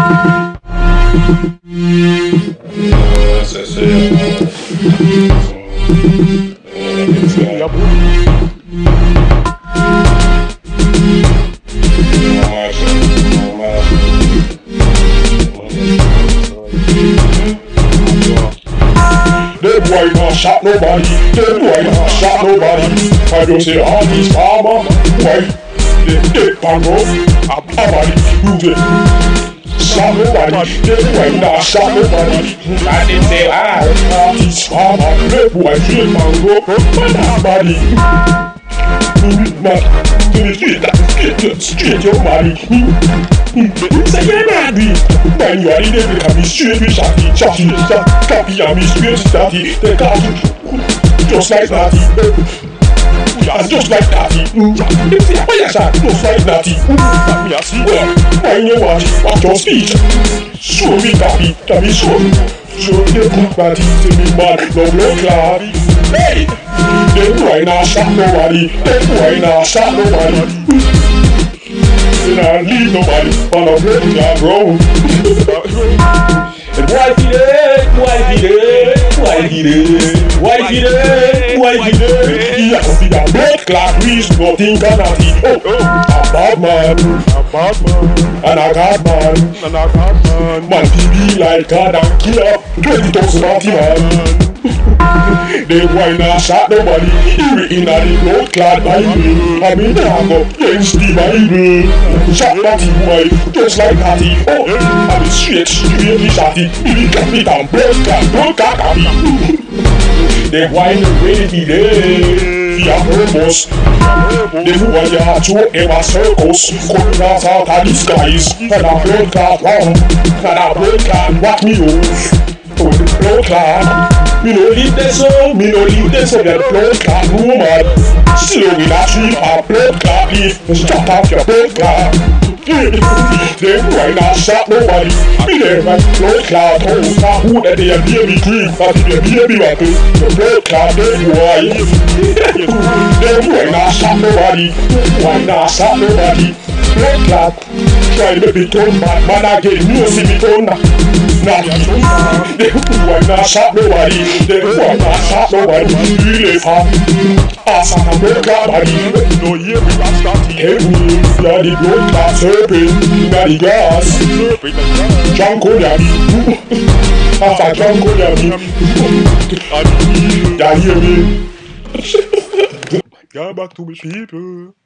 Them boy not shot nobody. Them boy not shot nobody. I just say all these farmer boy, they take pango, a body, who they shot nobody. Them boy not shot nobody. I didn't say all these farmer, them boy take pango, a body. Man, to the straight your body. Say you're mad, man, you are in every can be straight with shotty, copy and be straight shotty. They got just like that. Yeah, just like that. Just like that. Me a see well, when you watch your speech. Show me copy, can be shown. Show the black body, say me mad, no blood clot. Hey! Them boy not shot nobody. Them boy not shot nobody. They not leave nobody on a blood clot road. And why did it? Why did it? Why did it? Why did it? Why did it? He has to be a blood clot reason to think of nothing. A bad man, and a god man, man be like God and kill up 20,000 naughty man. They boy not shot nobody. He written on the blood clot Bible. I mean I go against the Bible. Shot naughty boy, just like Hattie. I be straight shotty. He got me down blood clot copy. They boy no ready to there. He a purpose. They boy ya to ever circles. Coming out of the skies. And a blood clot round. And a blood clot what me use. Oh, the blood clot. Me no leave this so. Me no leave this so. The blood clot woman. Still we not treat a blood clot leaf. Stop off your blood clot. Them boy not shot nobody. Me there man blood clot. Oh, now who that they a baby cream. That they a baby weapon. The blood clot them boy. Them boy not shot nobody. Boy not shot nobody. Blood clot. Try to make me turn bad man again. You see me turn now. Them boy not shot nobody. Them boy not shot nobody. Really fun. Asa na blood clot body. No hear me rap starting. Help me. Yeah the blood clot serpent. Na the grass. Janko daddy. Asa Janko daddy. Yeah hear me. Get back to me people.